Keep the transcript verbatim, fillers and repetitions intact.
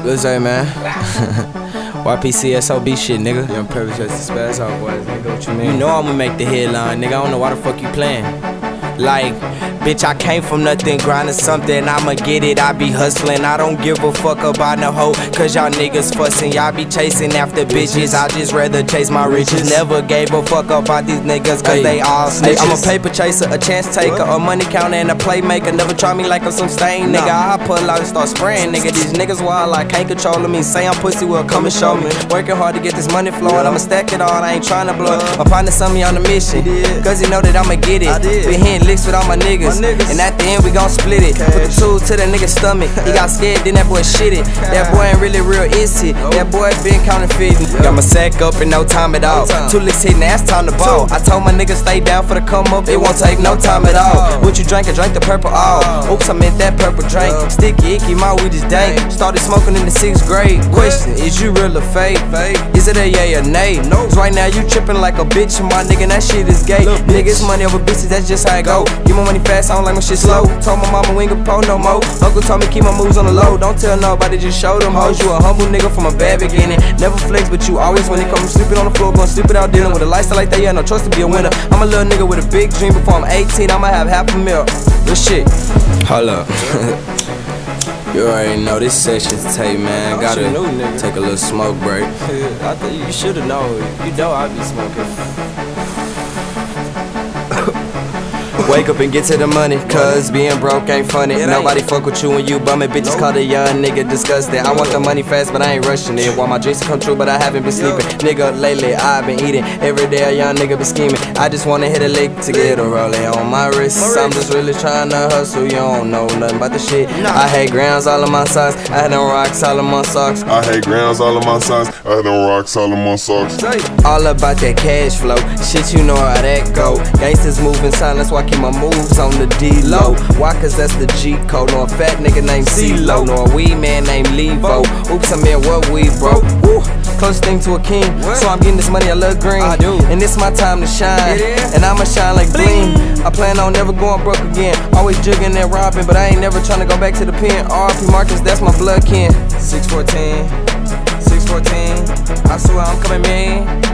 What's that, man? Y P C S O B shit, nigga. Young Purpose just spaz out, boys, nigga. What you mean? You know I'ma make the headline, nigga. I don't know why the fuck you playing. Like, bitch, I came from nothing, grinding something, I'ma get it, I be hustling. I don't give a fuck about no hoe, cause y'all niggas fussing. Y'all be chasing after bitches, I just rather chase my riches. Never gave a fuck about these niggas, cause they all snitches. I'm a paper chaser, a chance taker, a money counter, and a playmaker. Never try me like I'm some stain, nigga. I pull out and start spraying, nigga. These niggas wild, I can't control me. Say I'm pussy, well, come and show me. Working hard to get this money flowing, I'ma stack it all, I ain't trying to blow it. My partner sent me on a mission, cause he know that I'ma get it. Been hitting licks with all my niggas. And at the end we gon' split it. Put the tool to that nigga's stomach. He got scared, then that boy shit it. That boy ain't really real, is it? That boy been counterfeiting. Got my sack up in no time at all. Two licks hitting, that's time to ball. I told my niggas stay down for the come up, it won't take no time at all. What you drink, I drank the purple all. Oops, I meant that purple drink. Sticky, icky, my weed is dank. Started smoking in the sixth grade. Question, is you real or fake? Is it a yay or nay? Cause right now you tripping like a bitch, my nigga, that shit is gay. Niggas money over bitches, that's just how it go. Give my money fast, I don't like my shit slow. Told my mama we ain't gon' pull no more. Uncle told me keep my moves on the low. Don't tell nobody, just show them hoes. You a humble nigga from a bad beginning. Never flex, but you always when it comes to sleeping on the floor, gon' sleep it out dealing with a lifestyle like that. You had no choice to be a winner. I'm a little nigga with a big dream. Before I'm eighteen, I'ma have half a mil. Real shit. Hold up. You already know this session's tape, man. Gotta take a little smoke break. I thought you should've known. You know I be smoking. Wake up and get to the money, cause being broke ain't funny. Nobody fuck with you when you bumming. Bitches call the young nigga disgusting. I want the money fast, but I ain't rushing it. Want my dreams to come true, but I haven't been sleeping. Nigga, lately I've been eating. Every day a young nigga been scheming. I just wanna hit a lick to get a rolling on my wrist. I'm just really trying to hustle. You don't know nothing about the shit. I had grounds all of my socks. I had them rocks all of my socks. I had grounds all of my socks. I had them rocks all of my socks. All about that cash flow. Shit, you know how that go. Gangsters moving silence, why keep my moves on the D-low? Why? Cause that's the G-code. Nor a fat nigga named C-Lo. Nor a weed man named Levo. Oops, I meant what we broke. Woo. Closest thing to a king. So I'm getting this money, I love green. I do. And it's my time to shine. And I'ma shine like bling. I plan on never going broke again. Always jugging and robbing, but I ain't never trying to go back to the pen. R P Marcus, that's my blood kin. six fourteen, six fourteen. I swear I'm coming mean.